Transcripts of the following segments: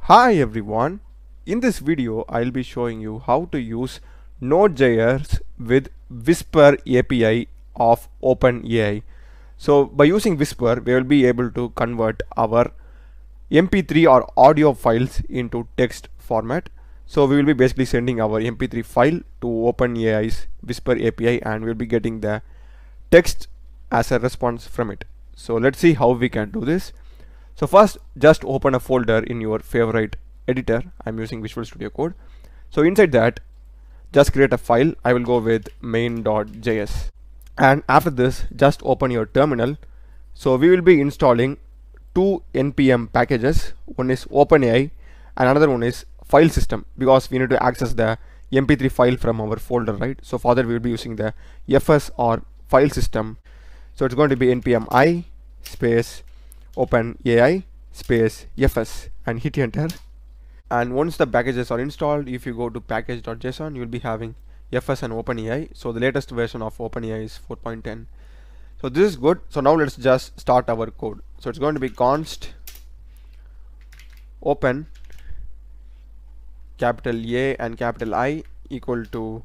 Hi everyone, in this video I'll be showing you how to use Node.js with Whisper API of OpenAI. So by using Whisper we will be able to convert our MP3 or audio files into text format. So we will be basically sending our MP3 file to OpenAI's Whisper API and we'll be getting the text as a response from it. So let's see how we can do this. So first just open a folder in your favorite editor. I'm using Visual Studio Code. So inside that just create a file. I will go with main.js, and after this just open your terminal. So we will be installing two npm packages. One is OpenAI and another one is file system, because we need to access the mp3 file from our folder, right? So for that we will be using the fs or file system. So it's going to be npm I space OpenAI space fs and hit enter. And once the packages are installed, if you go to package.json, you will be having fs and OpenAI. So the latest version of OpenAI is 4.10. So this is good. So now let's just start our code. So it's going to be const open capital A and capital I equal to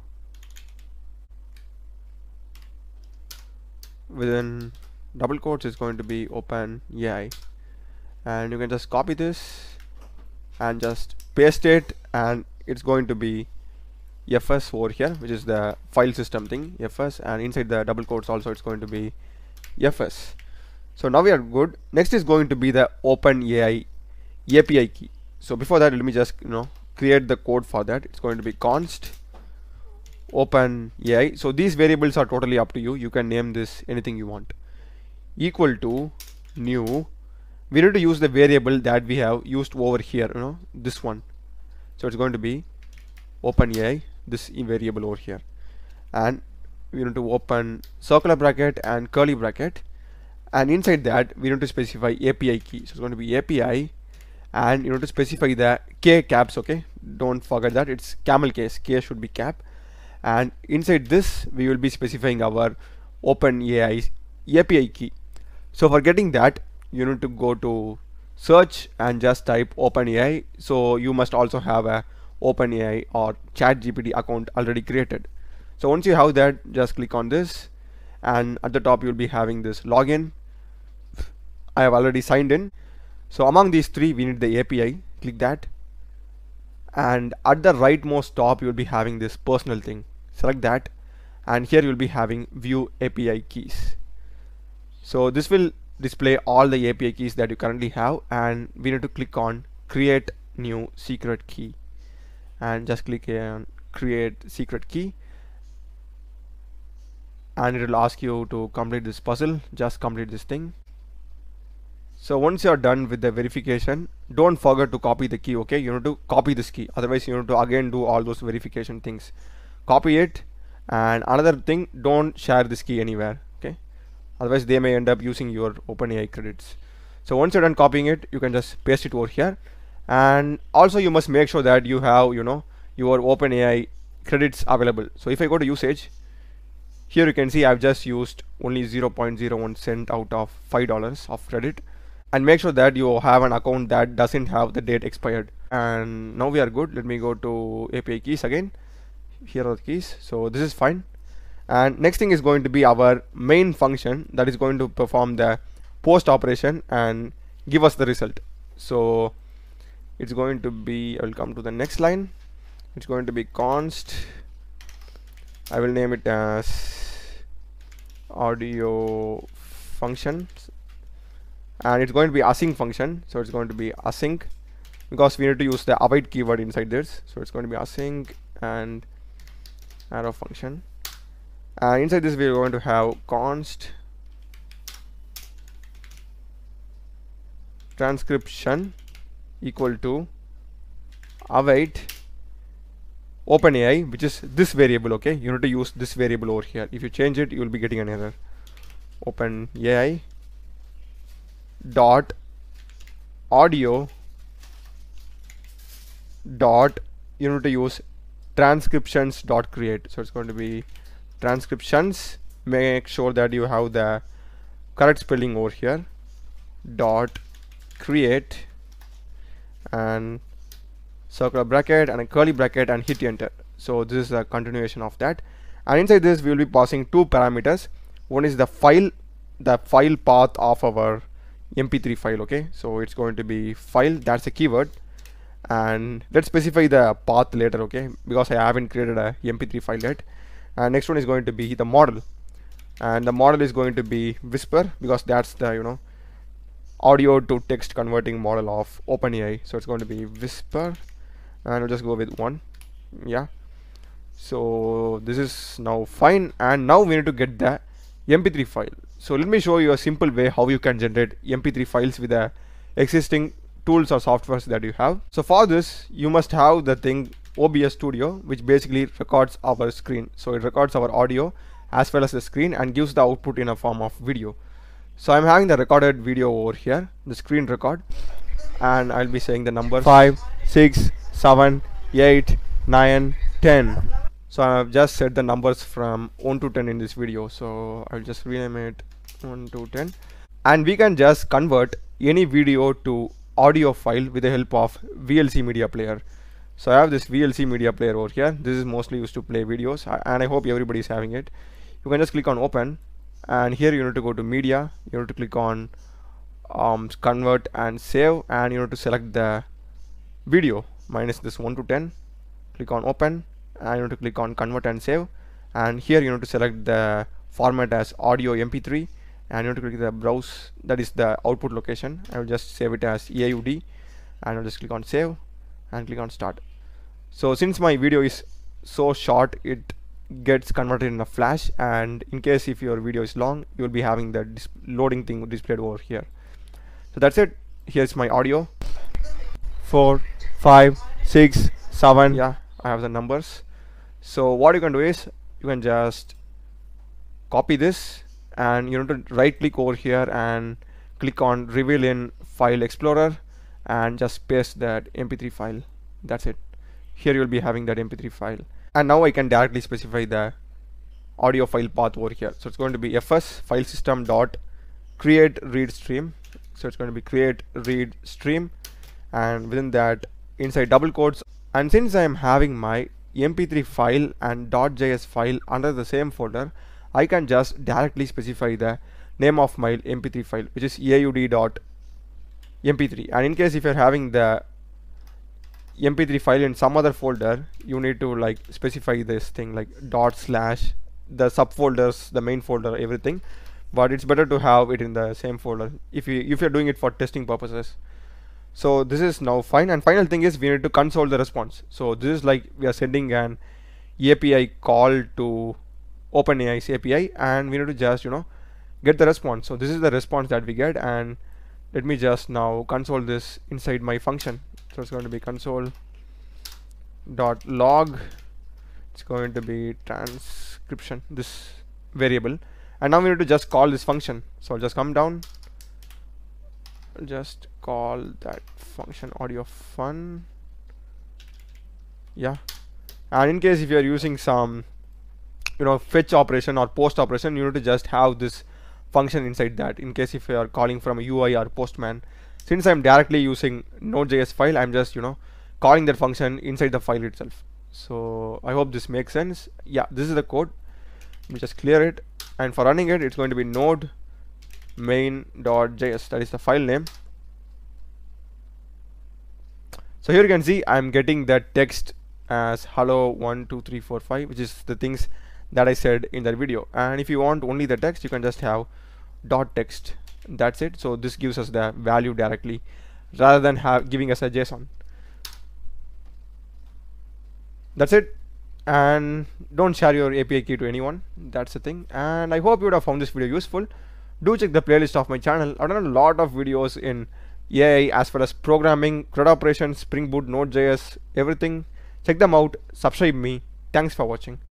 within double quotes is going to be OpenAI, and you can just copy this and just paste it, and it's going to be fs over here, which is the file system thing, fs, and inside the double quotes also it's going to be fs. So now we are good. Next is going to be the OpenAI API key. So before that let me just create the code for that. It's going to be const OpenAI. So these variables are totally up to you. You can name this anything you want. Equal to new, we need to use the variable that we have used over here, this one. So it's going to be OpenAI, this variable over here, and we need to open circular bracket and curly bracket, and inside that we need to specify API key. So it's going to be API, and you need to specify the K caps. Okay, don't forget that it's camel case, K should be cap, and inside this we will be specifying our OpenAI API key. So for getting that, you need to go to search and just type OpenAI. So you must also have a OpenAI or ChatGPT account already created. So once you have that, just click on this, and at the top you'll be having this login. I have already signed in. So among these three we need the API. Click that, and at the rightmost top you'll be having this personal thing. Select that, and here you'll be having view API keys. So this will display all the API keys that you currently have, and we need to click on create new secret key, and just click on create secret key, and it will ask you to complete this puzzle. Just complete this thing. So once you are done with the verification, don't forget to copy the key. Okay, you need to copy this key, otherwise you need to again do all those verification things. Copy it, and another thing, don't share this key anywhere. Okay, otherwise they may end up using your OpenAI credits. So once you're done copying it, you can just paste it over here, and also you must make sure that you have your OpenAI credits available. So if I go to usage, here you can see I've just used only 0.01 cent out of $5 of credit, and make sure that you have an account that doesn't have the date expired. And now we are good. Let me go to API keys again. Here are the keys. So this is fine. And next thing is going to be our main function that is going to perform the post operation and give us the result. So it's going to be, I will come to the next line. It's going to be const, I will name it as audio function, and it's going to be async function. So it's going to be async because we need to use the await keyword inside this. So it's going to be async and arrow function, and inside this we are going to have const transcription equal to await OpenAI, which is this variable. Okay, you need to use this variable over here. If you change it, you will be getting an error. OpenAI dot audio dot, you need to use transcriptions dot create. So it's going to be transcriptions, make sure that you have the correct spelling over here, dot create, and circular bracket and a curly bracket and hit enter. So this is a continuation of that, and inside this we will be passing two parameters. One is the file path of our mp3 file. Okay, so it's going to be file, that's a keyword, and let's specify the path later, okay, because I haven't created a mp3 file yet. And next one is going to be the model, and the model is going to be Whisper, because that's the audio to text converting model of OpenAI. So it's going to be Whisper, and we'll just go with 1. Yeah, so this is now fine, and now we need to get the mp3 file. So let me show you a simple way how you can generate mp3 files with the existing tools or softwares that you have. So for this you must have the thing OBS Studio, which basically records our screen. So it records our audio as well as the screen and gives the output in a form of video. So I'm having the recorded video over here, the screen record, and I'll be saying the numbers 5, 6, 7, 8, 9, 10. So I've just set the numbers from 1 to 10 in this video, so I'll just rename it 1 to 10, and we can just convert any video to audio file with the help of VLC media player. So I have this VLC media player over here. This is mostly used to play videos, and I hope everybody is having it. You can just click on open, and here you need to go to media, you need to click on convert and save, and you need to select the video minus this 1 to 10, click on open, and you need to click on convert and save, and here you need to select the format as audio mp3, and you need to click the browse, that is the output location. I will just save it as AUD, and I'll just click on save and click on start. So since my video is so short, it gets converted in a flash, and in case if your video is long, you will be having the loading thing displayed over here. So that's it. Here's my audio. 4, 5, 6, 7. Yeah, I have the numbers. So what you can do is you can just copy this, and you need to right click over here and click on reveal in file explorer and just paste that mp3 file. That's it. Here you will be having that mp3 file, and now I can directly specify the audio file path over here. So it's going to be fs file system dot create read stream. So it's going to be create read stream, and within that, inside double quotes, and since I am having my mp3 file and .js file under the same folder, I can just directly specify the name of my mp3 file, which is aud.mp3. and in case if you're having the mp3 file in some other folder, you need to like specify this thing like /, the subfolders, the main folder, everything, but it's better to have it in the same folder if you're doing it for testing purposes. So this is now fine, and final thing is we need to console the response. So this is like we are sending an API call to OpenAI's API, and we need to just get the response. So this is the response that we get, and let me just now console this inside my function. So it's going to be console.log. It's going to be transcription, this variable, and now we need to just call this function. So I'll just come down, I'll just call that function audio fun. Yeah, and in case if you are using some fetch operation or post operation, you need to just have this function inside that, in case if you are calling from a UI or Postman. Since I'm directly using Node.js file, I'm just calling that function inside the file itself. So I hope this makes sense. Yeah, this is the code. Let me just clear it, and for running it, it's going to be node main.js, that is the file name. So here you can see I'm getting that text as hello 1 2 3 4 5, which is the things that I said in that video. And if you want only the text, you can just have .text. That's it. So this gives us the value directly rather than giving us a JSON. That's it. And don't share your API key to anyone. That's the thing. And I hope you would have found this video useful. Do check the playlist of my channel. I've done a lot of videos in AI as well as programming, CRUD operations, Spring Boot, Node.js, everything. Check them out. Subscribe me. Thanks for watching.